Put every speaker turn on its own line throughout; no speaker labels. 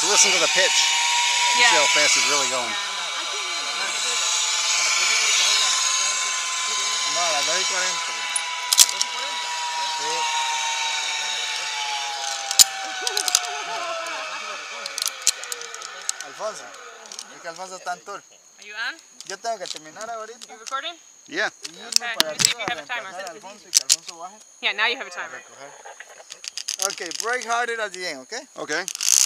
Listen to the pitch. You see how fast he's really going.
No, a las 2:40. Alfonso, es que Alfonso está en tour.
Are you on?
Yo tengo que terminar ahorita.
You recording?
Yeah.
Y irme para
let me see if you
arriba a
have a timer.
reemplazar a Alfonso y que Alfonso baje
Yeah, now you have a
a
timer.
recoger. Okay, brake harder at the end, okay?
Okay.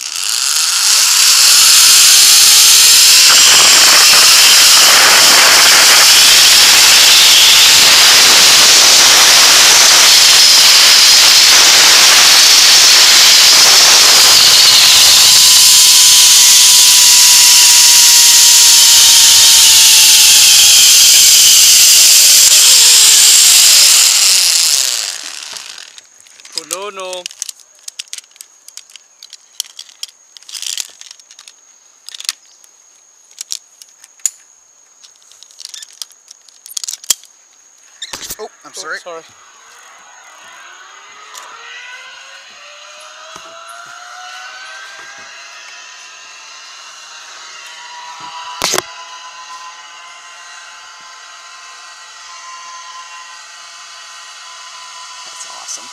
No.
Oh, I'm sorry.
Sorry.
That's awesome.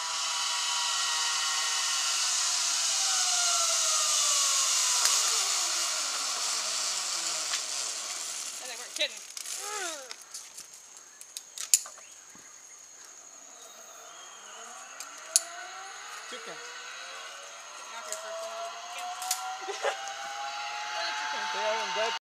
They weren't kidding.
Chicken.
Out here for a chicken.
They haven't got